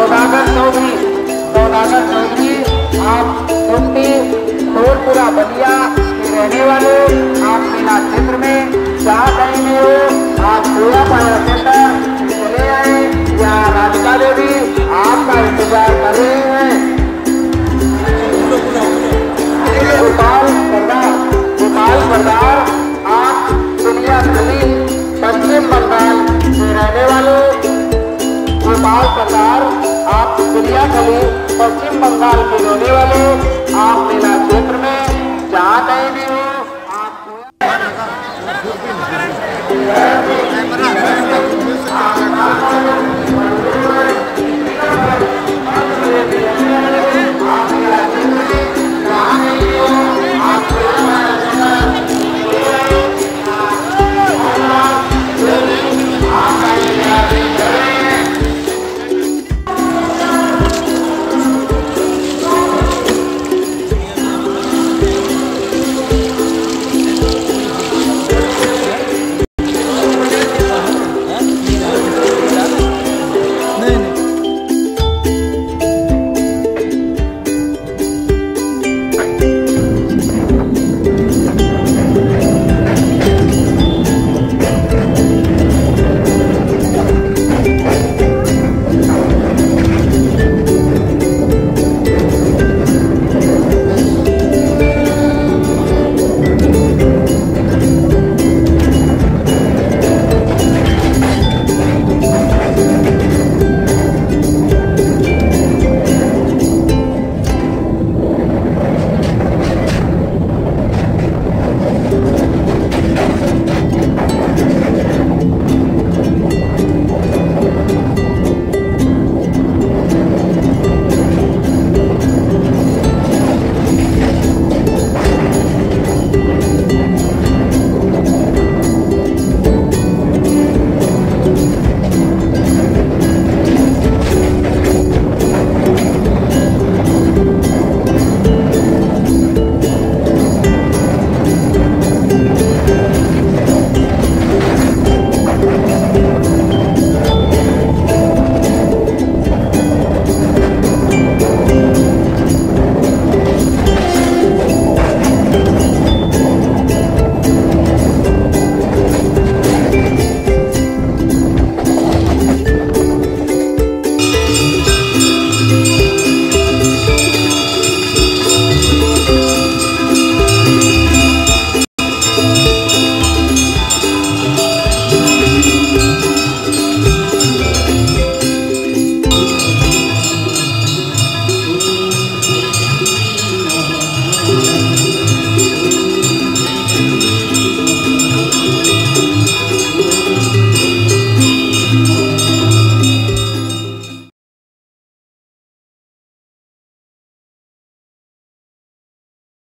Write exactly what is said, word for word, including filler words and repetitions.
सौदागर चौधरी सौदागर चौधरी आप कुंडी टोलपुरा बलिया के रहने वाले, आप मेला क्षेत्र में जहाँ कहीं भी हो आप पूरा पाया सेंटर चले आए। यहाँ राधिका देवी आपका इंतजार कर रहे हैं। गोपाल सरदार गोपाल सरदार आप दुनिया खली पश्चिम बंगाल के रहने वाले, गोपाल सरदार आप दुनिया खली पश्चिम बंगाल के रहने वाले, आप मेला क्षेत्र में जहाँ कहीं भी हो आप